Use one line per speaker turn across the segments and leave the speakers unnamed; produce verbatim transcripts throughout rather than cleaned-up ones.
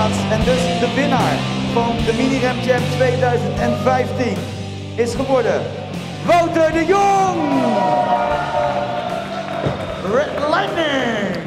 plaats. En dus de winnaar van de Mini Ram Jam tweeduizend vijftien is geworden Wouter de Jong! Red Lightning!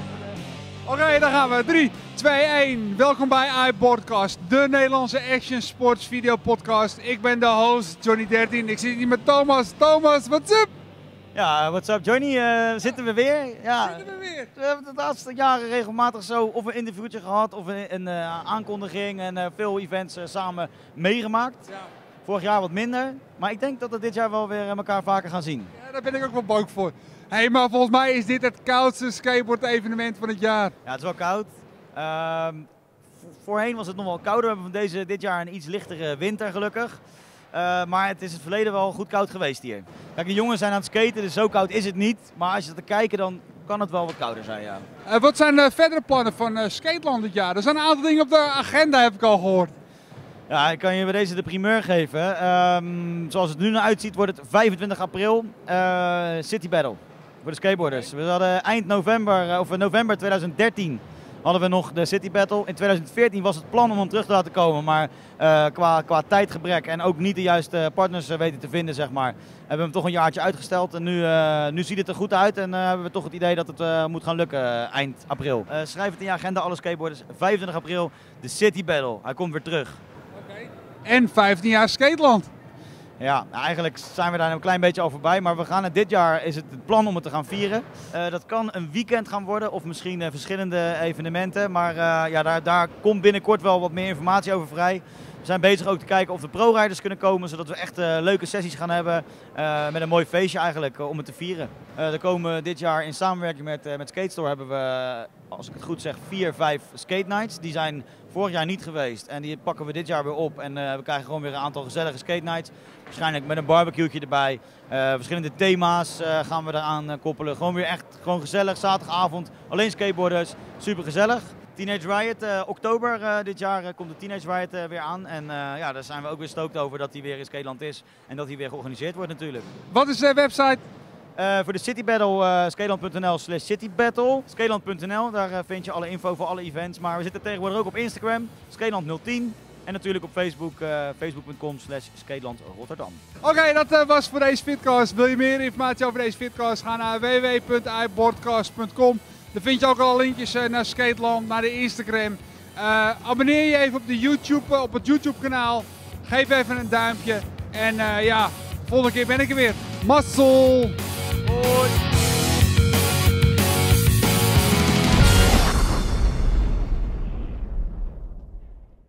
Oké, okay, daar gaan we. drie, twee, één. Welkom bij iPodcast, de Nederlandse action sports video podcast. Ik ben de host, Johnny dertien. Ik zit hier met Thomas. Thomas, what's up?
Ja, what's up Johnny? Uh, zitten we weer? Ja,
zitten we weer?
We hebben de laatste jaren regelmatig zo of een interviewtje gehad of een, een uh, aankondiging en uh, veel events uh, samen meegemaakt.
Ja.
Vorig jaar wat minder, maar ik denk dat we dit jaar wel weer elkaar vaker gaan zien.
Ja, daar ben ik ook wel bang voor. Hey, maar volgens mij is dit het koudste skateboard evenement van het jaar.
Ja, het is wel koud. Uh, voorheen was het nog wel kouder. We hebben van deze, dit jaar een iets lichtere winter gelukkig. Uh, maar het is in het verleden wel goed koud geweest hier. Kijk, de jongens zijn aan het skaten, dus zo koud is het niet. Maar als je er te kijken, dan kan het wel wat kouder zijn, ja.
Uh, wat zijn de verdere plannen van uh, Skateland dit jaar? Er zijn een aantal dingen op de agenda, heb ik al gehoord.
Ja, ik kan je bij deze de primeur geven. Um, zoals het nu naar uitziet, wordt het vijfentwintig april uh, City Battle voor de skateboarders. We hadden eind november, of november tweeduizend dertien hadden we nog de City Battle. In tweeduizend veertien was het plan om hem terug te laten komen, maar uh, qua, qua tijdgebrek en ook niet de juiste partners uh, weten te vinden, zeg maar, hebben we hem toch een jaartje uitgesteld. En nu, uh, nu ziet het er goed uit en uh, hebben we toch het idee dat het uh, moet gaan lukken uh, eind april. Uh, schrijf het in je agenda, alle skateboarders. vijfentwintig april, de City Battle. Hij komt weer terug.
Okay. En vijftien jaar Skateland.
Ja, eigenlijk zijn we daar een klein beetje al voorbij, maar we gaan het dit jaar is het het plan om het te gaan vieren. Uh, dat kan een weekend gaan worden of misschien uh, verschillende evenementen, maar uh, ja, daar, daar komt binnenkort wel wat meer informatie over vrij. We zijn bezig ook te kijken of de pro-riders kunnen komen, zodat we echt uh, leuke sessies gaan hebben uh, met een mooi feestje eigenlijk uh, om het te vieren. Uh, er komen dit jaar in samenwerking met, uh, met Skate Store hebben we, als ik het goed zeg, vier, vijf skate nights. Die zijn vorig jaar niet geweest en die pakken we dit jaar weer op en uh, we krijgen gewoon weer een aantal gezellige skate nights. Waarschijnlijk met een barbecue'tje erbij. Uh, verschillende thema's uh, gaan we eraan uh, koppelen. Gewoon weer echt gewoon gezellig, zaterdagavond, alleen skateboarders, super gezellig. Teenage Riot, uh, oktober uh, dit jaar uh, komt de Teenage Riot uh, weer aan. En uh, ja, daar zijn we ook weer stoked over dat hij weer in Skateland is en dat hij weer georganiseerd wordt natuurlijk.
Wat is de website?
Uh, voor de City Battle, uh, skateland punt n l slash citybattle. skateland punt n l, daar uh, vind je alle info voor alle events. Maar we zitten tegenwoordig ook op Instagram, skateland nul tien. En natuurlijk op Facebook, uh, facebook punt com slash skateland Rotterdam.
Oké, okay, dat uh, was voor deze vidcast. Wil je meer informatie over deze vidcast? Ga naar w w w punt iPodcast punt com. Daar vind je ook al linkjes uh, naar Skateland, naar de Instagram. Uh, abonneer je even op, de YouTube, uh, op het YouTube kanaal. Geef even een duimpje. En uh, ja, volgende keer ben ik er weer. Mazzel!